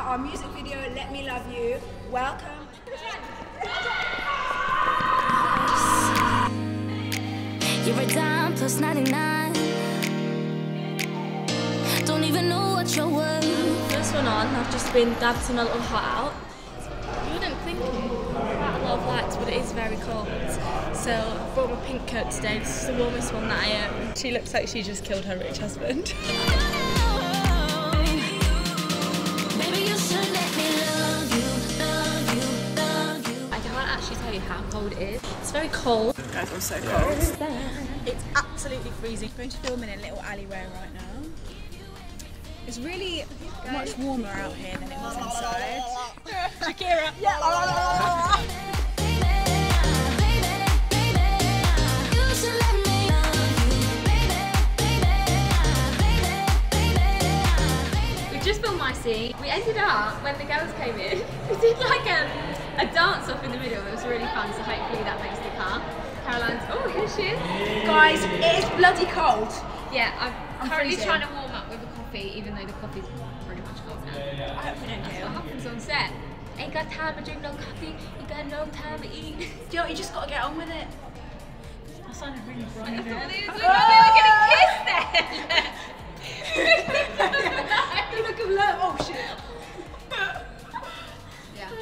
our music video, Let Me Love You. Welcome. You're a dime plus 99. Don't even know what you're worth. First one on, I've just been dancing a little hot out. You wouldn't think quite a lot of lights, but it is very cold. So I brought my pink coat today. This is the warmest one that I own. She looks like she just killed her rich husband. I can't actually tell you how cold it is. It's very cold. Guys, I'm so cold. It's absolutely freezing. I'm going to film in a little alleyway right now. It's really much warmer out here than it was inside. Shakira! Yeah. Just filmed my scene. We ended up, when the girls came in, we did like a dance off in the middle. It was really fun, so hopefully that makes the car. Caroline's, oh, here she is. Guys, it is bloody cold. Yeah, I'm currently freezing. trying to warm up with a coffee, even though the coffee's pretty much cold now. I hope we don't That's do. what happens on set. Ain't got time to drink no coffee, ain't got no time to eat. You know what, you just got to get on with it. I sounded really bright. I thought they were going to kiss then. Look at that. Oh shit. Yeah.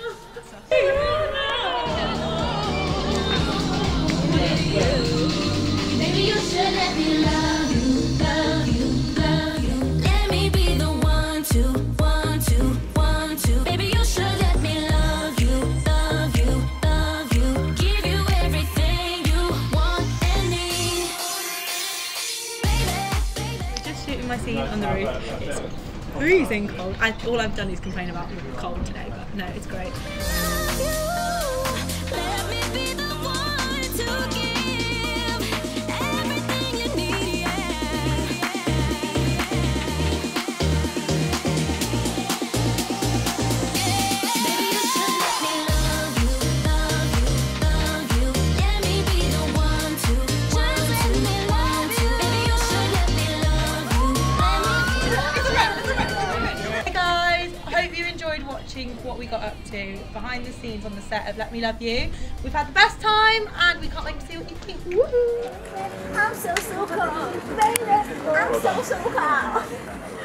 Maybe you should let me love you, love you, love you. Let me be the one to. Maybe you should let me love you, love you, love you. Give you everything you want and need. Just shooting my scene on the roof. It's freezing cold. All I've done is complain about the cold today, but no, it's great. Let me be the one to give everything you need, Baby, you should let me love you, love you, love you. Let me be the one to. Baby, you should let me love you. Hey guys, I hope you enjoyed watching what we got up to behind the scenes on the set of Let Me Love You. We've had the best time and we can't wait to see what you think. Woohoo! I'm so cold, baby. I'm so cold.